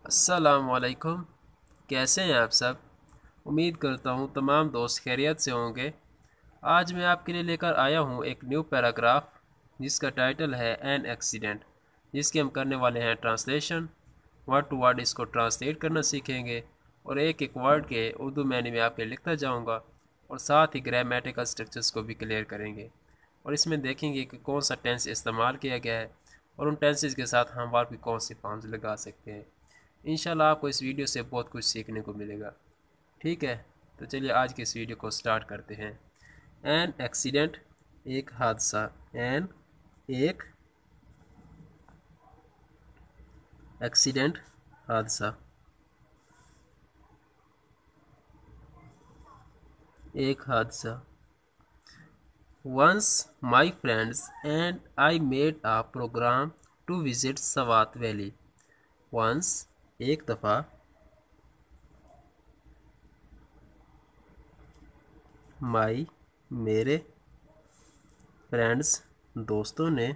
अस्सलामुअलैकुम। कैसे हैं आप सब? उम्मीद करता हूँ तमाम दोस्त खैरियत से होंगे। आज मैं आपके लिए लेकर आया हूँ एक न्यू पैराग्राफ जिसका टाइटल है एन एक्सीडेंट, जिसके हम करने वाले हैं ट्रांसलेशन। वर्ड टू वर्ड इसको ट्रांसलेट करना सीखेंगे और एक एक वर्ड के उर्दू मैंने में आपके लिखता जाऊँगा और साथ ही ग्रामेटिकल स्ट्रक्चर्स को भी क्लियर करेंगे और इसमें देखेंगे कि कौन सा टेंस इस्तेमाल किया गया है और उन टेंसेस के साथ हम वर्ब की कौन सी फॉर्म्स लगा सकते हैं। इंशाल्लाह आपको इस वीडियो से बहुत कुछ सीखने को मिलेगा। ठीक है, तो चलिए आज के इस वीडियो को स्टार्ट करते हैं। एन एक्सीडेंट, एक हादसा। एन एक एक्सीडेंट, हादसा। एक हादसा। Once my friends and I made a program to visit Swat Valley. Once, एक दफ़ा। My, मेरे। फ्रेंड्स, दोस्तों ने।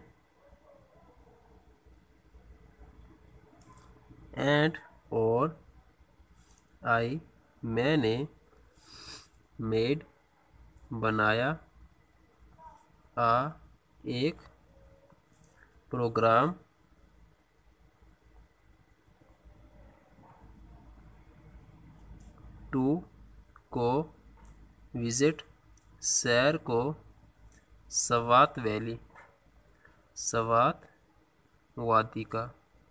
एंड, और। आई, मैंने। मेड, बनाया। आ, एक। प्रोग्राम। टू, को। विजिट, सैर को। सवात वैली, सवात वादी का।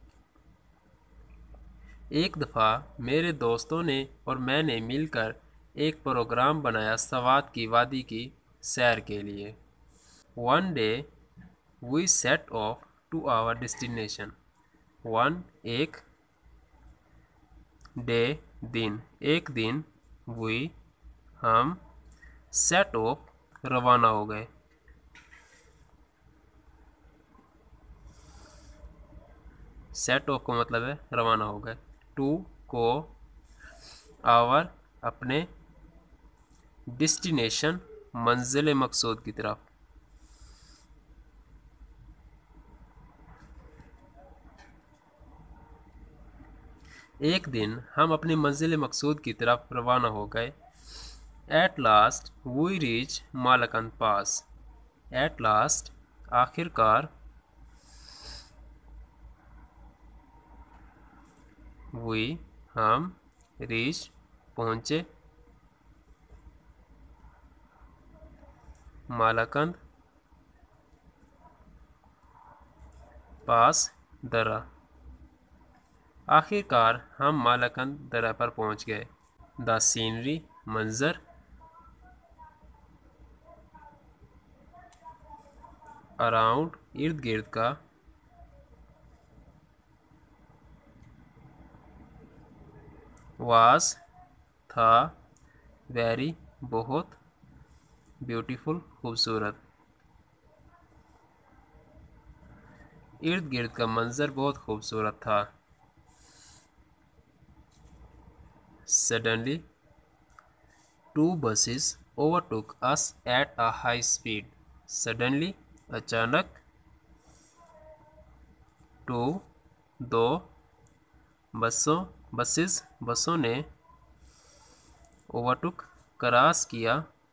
एक दफ़ा मेरे दोस्तों ने और मैंने मिलकर एक प्रोग्राम बनाया सवात की वादी की सैर के लिए। One day we set off to our destination. One, एक। डे, दिन, एक दिन। वी, हम। सेट ऑफ, रवाना हो गए। सेट ऑफ का मतलब है रवाना हो गए। टू, को। आवर, अपने। डेस्टिनेशन, मंजिल मकसूद की तरफ। एक दिन हम अपनी मंजिल मकसूद की तरफ रवाना हो गए। At last we reach Malakand pass. At last, आखिरकार। वी, हम। रीच, पहुँचे। मालकंद, पास, दरा। आखिरकार हम मालकंद दरा पर पहुंच गए। द सीनरी, मंजर। अराउंड, इर्द गिर्द का। वास, था। वेरी, बहुत। ब्यूटीफुल, खूबसूरत। इर्द गिर्द का मंजर बहुत खूबसूरत था। Suddenly two buses overtook us at a high speed. Suddenly, अचानक। टू, दो। बसों ने। ओवरटुक, क्रॉस किया।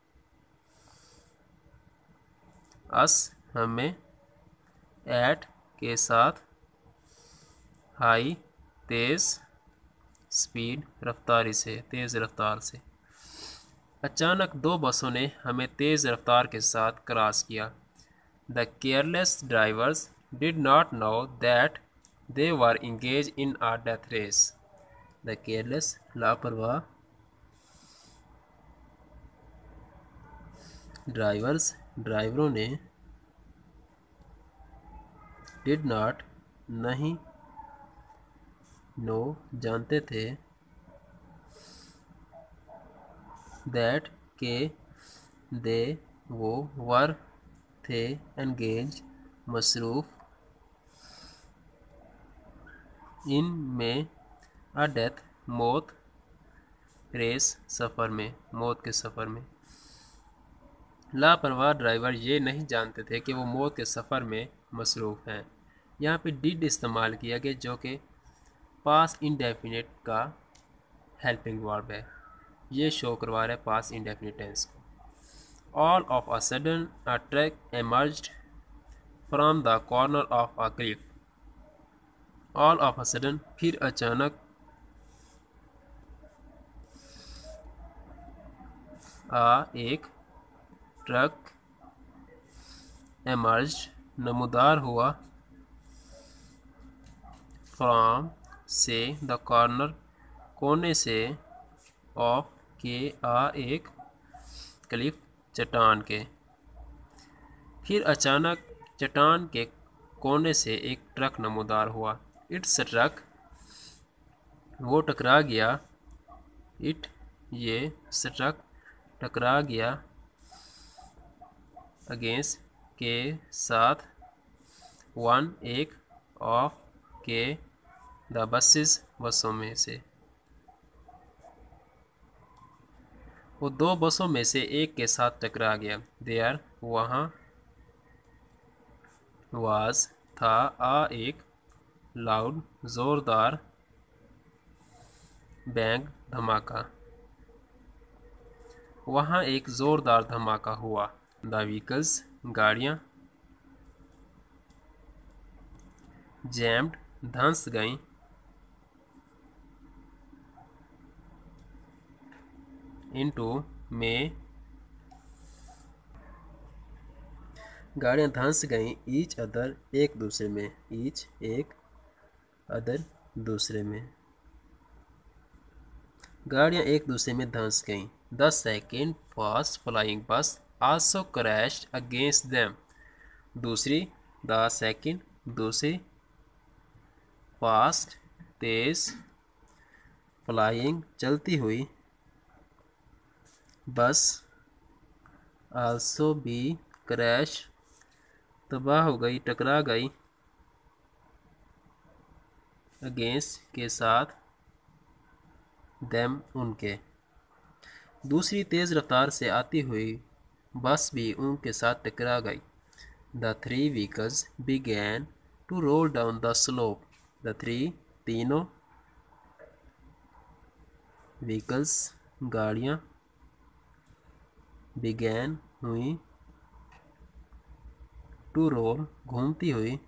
अस, हमें। एट, के साथ। हाई, तेज़। स्पीड, रफ्तारी से, तेज़ रफ्तार से। अचानक दो बसों ने हमें तेज़ रफ्तार के साथ क्रॉस किया। The careless drivers did not know that they were engaged in a death race. The careless, लापरवाह। ड्राइवर्स, ड्राइवरों ने। डिड नॉट, नहीं। नो, जानते थे। दैट, के। दे, वो। वर, थे। एंगेज, मसरूफ़। इन, में। अ डेथ, मौत। रेस, सफ़र में, मौत के सफ़र में। लापरवाह ड्राइवर ये नहीं जानते थे कि वो मौत के सफ़र में मसरूफ़ हैं। यहाँ पे डिड इस्तेमाल किया गया जो कि पास्ट इंडेफिनिट का हेल्पिंग वर्ब है, ये शो करवा रहा है पास्ट इंडेफिनिट टेंस को। All of a sudden a truck emerged from the corner of a cliff. All of a sudden, फिर अचानक, एक ट्रक, एमर्ज्ड, नमूदार हुआ, फ्रॉम से, द कॉर्नर, कोने से, ऑफ के, एक क्लिफ, चट्टान के। फिर अचानक चट्टान के कोने से एक ट्रक नमूदार हुआ। इट्स ट्रक, वो टकरा गया, इट, ये, ट्रक टकरा गया, अगेंस्ट, के साथ, वन, एक, ऑफ, के, द बसेस, बसों में से। वो दो बसों में से एक के साथ टकरा गया। देयर, वहाँ, वाज, था, एक लाउड, जोरदार, बैंग, धमाका। वहाँ एक जोरदार धमाका हुआ। द व्हीकल्स, गाड़ियाँ, जैम्ड, धंस गईं, इनटू, में, गाड़ियाँ धंस गईं, ईच अदर, एक दूसरे में, ईच, एक, अदर, दूसरे में, गाड़ियाँ एक दूसरे में धंस गईं। The second fast flying bus also crashed against them. दूसरी, द सेकेंड, दूसरी, फास्ट, तेज, फ्लाइंग, चलती हुई, बस, आल्सो भी, क्रैश, तबाह हो गई, टकरा गई, अगेंस्ट, के साथ, देम, उनके। दूसरी तेज़ रफ्तार से आती हुई बस भी उनके साथ टकरा गई। The three vehicles began to roll down the slope. The three, तीनों, व्हीकल्स, गाड़ियाँ, बिगैन, हुई, टू रोल, घूमती हुई,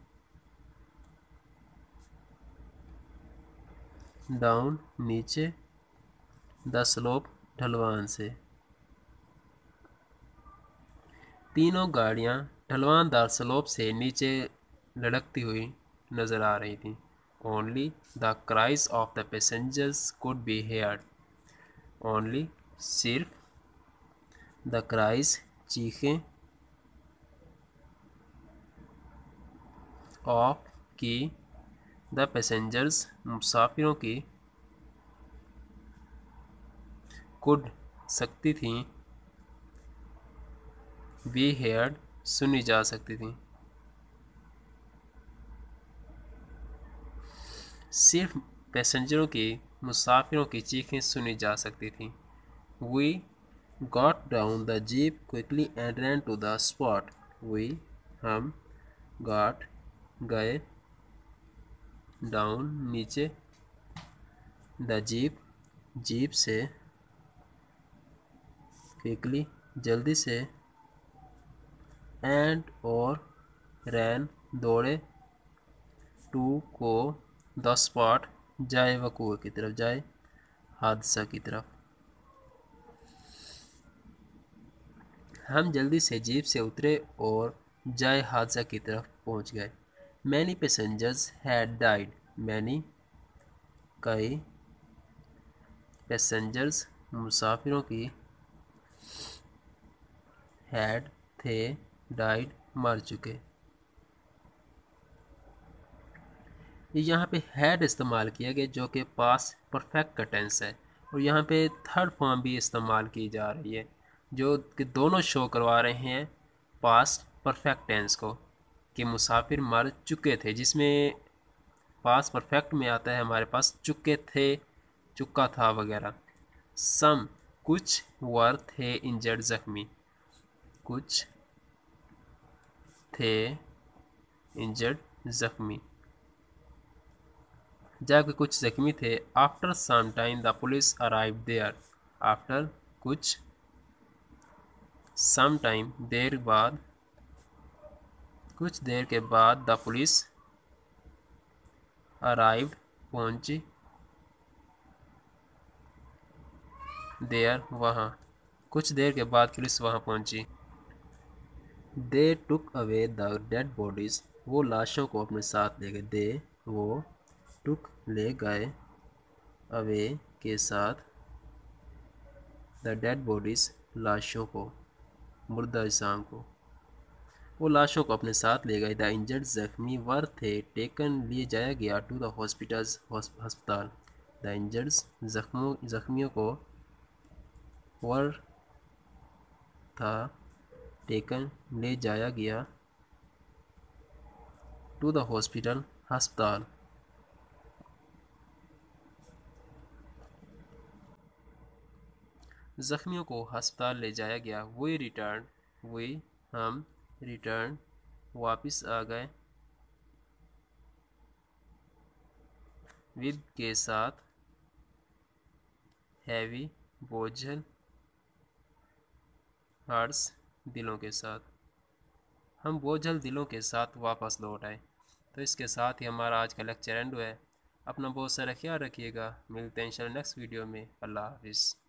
डाउन, नीचे, द स्लोप, ढलवान से। तीनों गाड़ियाँ ढलवानदार स्लोप से नीचे लढ़कती हुई नजर आ रही थीं। Only the cries of the passengers could be heard. Only, सिर्फ, द क्राइज, चीखें, ऑफ, की, द पैसेंजर्स, मुसाफिरों की, कुड, सकती थीं, बी हेयर्ड, सुनी जा सकती थी। सिर्फ पैसेंजरों की, मुसाफिरों की चीखें सुनी जा सकती थीं। We got down the jeep quickly and ran to the spot. We, हम, गॉट, गए, डाउन, नीचे, द जीप, जीप से, क्विकली, जल्दी से, एंड, और, रैन, दौड़े, टू, को, द स्पॉट, जाए वक़ूअ की तरफ, जाए हादसा की तरफ। हम जल्दी से जीप से उतरे और जाए हादसा की तरफ पहुंच गए। Many passengers had died. Many, कई, पैसेंजर्स, मुसाफिरों की, हैड, थे, डाइड, मर चुके। यहाँ पे हैड इस्तेमाल किया गया जो कि पास परफेक्ट का टेंस है, और यहाँ पे थर्ड फॉर्म भी इस्तेमाल की जा रही है जो कि दोनों शो करवा रहे हैं पास्ट परफेक्ट टेंस को, कि मुसाफिर मर चुके थे, जिसमें पास्ट परफेक्ट में आता है हमारे पास चुके थे, चुका था वगैरह। सम, कुछ, वर, थे इंजर्ड, जख्मी, कुछ थे इंजर्ड, जख्मी। जबकि कुछ जख्मी थे। After some time the police arrive there. After कुछ सम टाइम कुछ देर के बाद द पुलिस अराइव्ड पहुंची देयर वहाँ। कुछ देर के बाद पुलिस वहाँ पहुंची। They took away the dead bodies. वो लाशों को अपने साथ ले गए। वो टुक ले गए, अवे के साथ, द डेड बॉडीज लाशों को, मुर्दा अजसाम को। वो लाशों को अपने साथ ले गए। द इंजर्ड जख्मी वर थे टेकन लिए जाया गया टू द हॉस्पिटल्स अस्पताल। द इंजर्ड जख्मियों को वर था टेकन ले जाया गया टू द हॉस्पिटल अस्पताल। जख्मियों को अस्पताल ले जाया गया। वी हम रिटर्न वापस आ गए, विद के साथ, हैवी बोझल, हार्ट्स दिलों के साथ। हम बोझल दिलों के साथ वापस लौट आए। तो इसके साथ ही हमारा आज का लेक्चर एंड हुआ है। अपना बहुत सारा ख्याल रखिएगा। मिलते हैं इंशाल्लाह नेक्स्ट वीडियो में। अल्लाह हाफिज़।